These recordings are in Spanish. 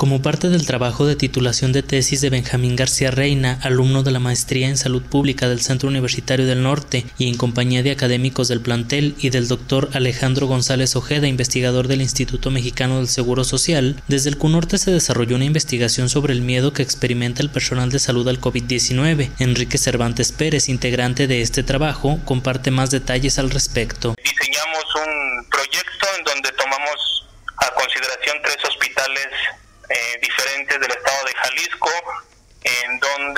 Como parte del trabajo de titulación de tesis de Benjamín García Reina, alumno de la Maestría en Salud Pública del Centro Universitario del Norte, y en compañía de académicos del plantel y del doctor Alejandro González Ojeda, investigador del Instituto Mexicano del Seguro Social, desde el CUNORTE se desarrolló una investigación sobre el miedo que experimenta el personal de salud al COVID-19. Enrique Cervantes Pérez, integrante de este trabajo, comparte más detalles al respecto. Diseñamos un proyecto en donde tomamos a consideración 3 hospitales diferentes del estado de Jalisco, en donde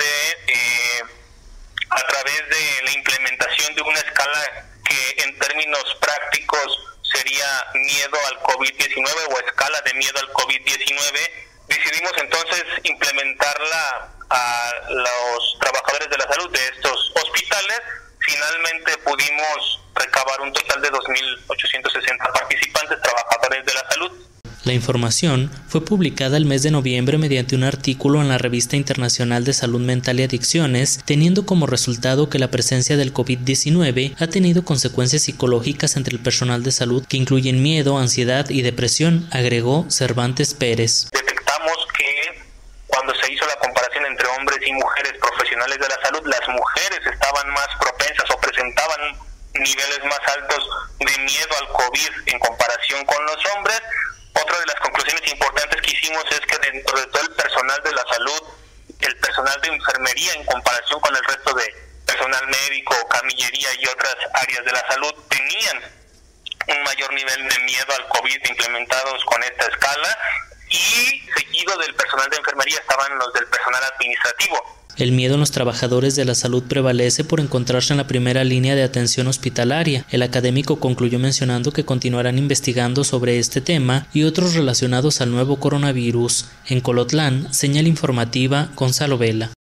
a través de la implementación de una escala que en términos prácticos sería miedo al COVID-19 o escala de miedo al COVID-19, decidimos entonces implementarla a los trabajadores de la salud de estos hospitales. Finalmente pudimos recabar un total de 2.860 participantes, trabajadores de la salud. La información fue publicada el mes de noviembre mediante un artículo en la Revista Internacional de Salud Mental y Adicciones, teniendo como resultado que la presencia del COVID-19 ha tenido consecuencias psicológicas entre el personal de salud que incluyen miedo, ansiedad y depresión, agregó Cervantes Pérez. Detectamos que cuando se hizo la comparación entre hombres y mujeres profesionales de la salud, las mujeres estaban más propensas o presentaban niveles más altos de miedo al COVID en comparación con los hombres. Otra de las conclusiones importantes que hicimos es que dentro de todo el personal de la salud, el personal de enfermería en comparación con el resto de personal médico, camillería y otras áreas de la salud tenían un mayor nivel de miedo al COVID implementados con esta escala, y seguido del personal de enfermería estaban los del personal administrativo. El miedo en los trabajadores de la salud prevalece por encontrarse en la primera línea de atención hospitalaria. El académico concluyó mencionando que continuarán investigando sobre este tema y otros relacionados al nuevo coronavirus. En Colotlán, señal informativa, Gonzalo Vela.